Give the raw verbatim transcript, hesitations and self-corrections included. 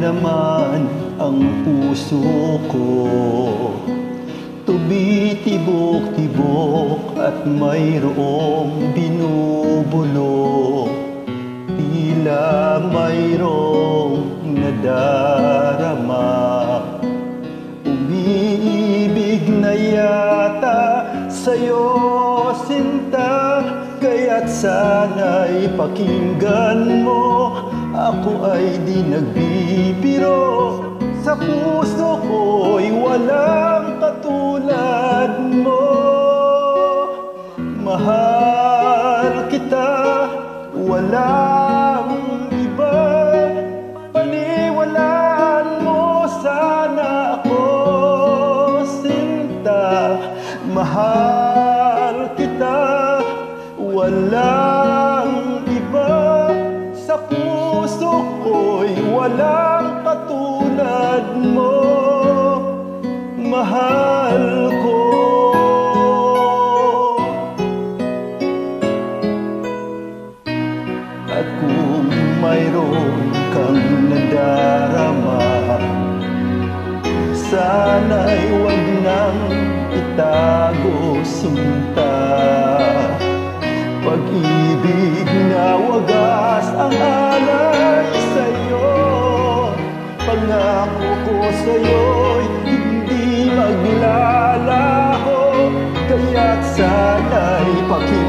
naman ang puso ko, tumitibok-tibok at mayroong binubulok, tila mayroong nadarama. Umiibig na yata sa'yo, sinta, kaya't sana'y pakinggan mo. Ako ay di nagbibiro, sa puso ko'y walang katulad mo. Mahal kita, walang iba, paniwalaan mo sana ako, sinta. Mahal kita, walang iba, sa puso ko'y walang katulad mo, mahal ko. At kung mayroon kang nadarama, sana'y wag nang itago, sinta. Pag-ibig na wagas ang alay sa'yo, pangako ko sa'yo'y hindi maglalaho, kaya't sana'y pakinggan